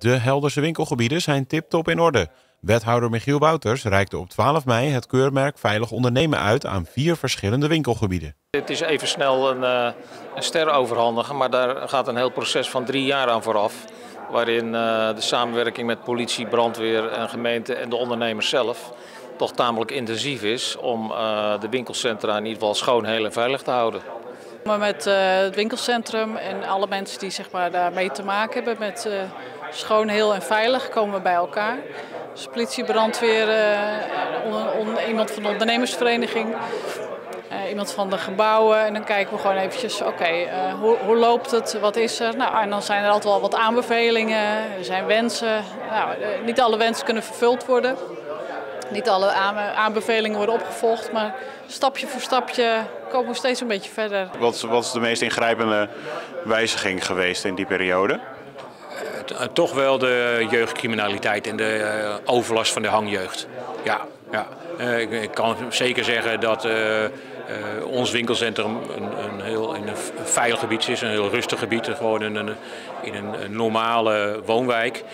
De Helderse winkelgebieden zijn tip-top in orde. Wethouder Michiel Wouters reikte op 12 mei het keurmerk Veilig Ondernemen uit aan 4 verschillende winkelgebieden. Het is even snel een ster overhandigen, maar daar gaat een heel proces van 3 jaar aan vooraf. Waarin de samenwerking met politie, brandweer en gemeente en de ondernemers zelf toch tamelijk intensief is om de winkelcentra in ieder geval schoon, heel en veilig te houden. Met het winkelcentrum en alle mensen die daarmee te maken hebben met schoon, heel en veilig komen we bij elkaar. Dus politie, brandweer, iemand van de ondernemersvereniging, iemand van de gebouwen. En dan kijken we gewoon eventjes, hoe loopt het, wat is er? Nou, en dan zijn er altijd wel wat aanbevelingen, er zijn wensen. Nou, niet alle wensen kunnen vervuld worden. Niet alle aanbevelingen worden opgevolgd, maar stapje voor stapje komen we steeds een beetje verder. Wat is de meest ingrijpende wijziging geweest in die periode? Toch wel de jeugdcriminaliteit en de overlast van de hangjeugd. Ja. Ik kan zeker zeggen dat ons winkelcentrum een veilig gebied is, een heel rustig gebied, gewoon in een normale woonwijk.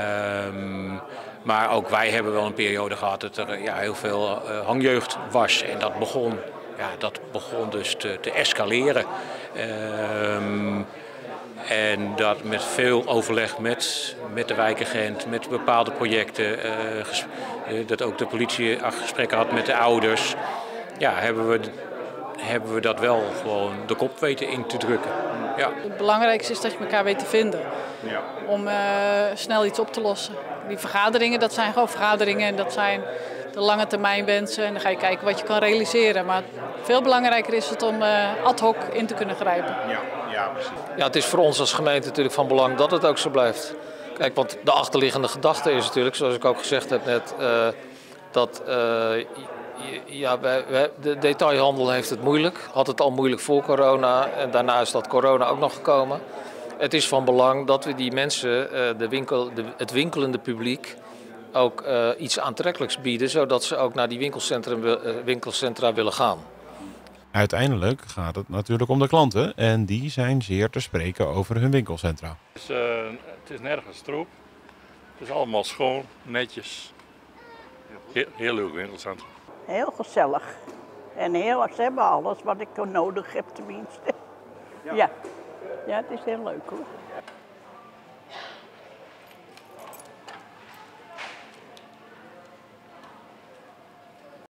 Maar ook wij hebben wel een periode gehad dat er heel veel hangjeugd was. En dat begon dus te escaleren. En dat met veel overleg met de wijkagent, met bepaalde projecten, dat ook de politie gesprekken had met de ouders, hebben we dat wel gewoon de kop weten in te drukken. Ja. Het belangrijkste is dat je elkaar weet te vinden, Ja. om snel iets op te lossen. Die vergaderingen, dat zijn gewoon vergaderingen en dat zijn de lange termijn wensen. En dan ga je kijken wat je kan realiseren. Maar veel belangrijker is het om ad hoc in te kunnen grijpen. Ja, precies. Ja, het is voor ons als gemeente natuurlijk van belang dat het ook zo blijft. Kijk, want de achterliggende gedachte is natuurlijk, zoals ik ook gezegd heb net, dat de detailhandel heeft het moeilijk. Had het al moeilijk voor corona en daarna is dat corona ook nog gekomen. Het is van belang dat we die mensen, het winkelende publiek, ook iets aantrekkelijks bieden, zodat ze ook naar die winkelcentra willen gaan. Uiteindelijk gaat het natuurlijk om de klanten en die zijn zeer te spreken over hun winkelcentra. Het is nergens troep. Het is allemaal schoon, netjes. Heel leuk winkelcentrum. Heel gezellig. En ze hebben alles wat ik nodig heb tenminste. Ja, het is heel leuk hoor.